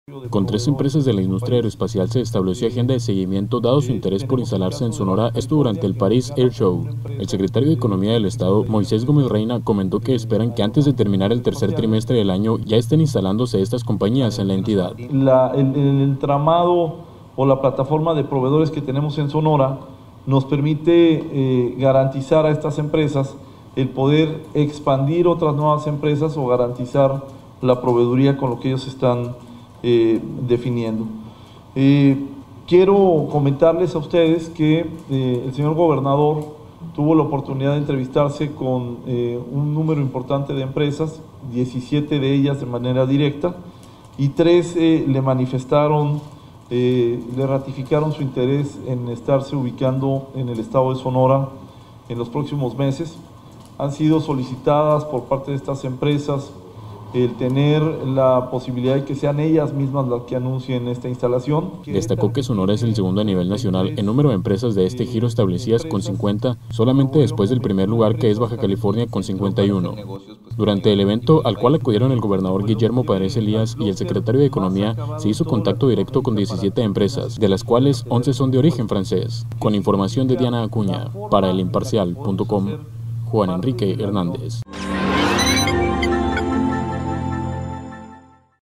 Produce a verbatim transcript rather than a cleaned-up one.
Con tres empresas de la industria aeroespacial se estableció agenda de seguimiento dado su interés por instalarse en Sonora, esto durante el Paris Air Show. El secretario de Economía del Estado, Moisés Gómez Reina, comentó que esperan que antes de terminar el tercer trimestre del año ya estén instalándose estas compañías en la entidad. La, el, el entramado o la plataforma de proveedores que tenemos en Sonora nos permite eh, garantizar a estas empresas el poder expandir otras nuevas empresas o garantizar la proveeduría con lo que ellos están Eh, definiendo. Eh, quiero comentarles a ustedes que eh, el señor gobernador tuvo la oportunidad de entrevistarse con eh, un número importante de empresas, diecisiete de ellas de manera directa, y tres eh, le manifestaron, eh, le ratificaron su interés en estarse ubicando en el estado de Sonora en los próximos meses. Han sido solicitadas por parte de estas empresas el tener la posibilidad de que sean ellas mismas las que anuncien esta instalación. Destacó que Sonora es el segundo a nivel nacional en número de empresas de este giro establecidas con cincuenta, solamente después del primer lugar que es Baja California con cincuenta y uno. Durante el evento, al cual acudieron el gobernador Guillermo Párez Elías y el secretario de Economía, se hizo contacto directo con diecisiete empresas, de las cuales once son de origen francés. Con información de Diana Acuña, para el imparcial punto com, Juan Enrique Hernández.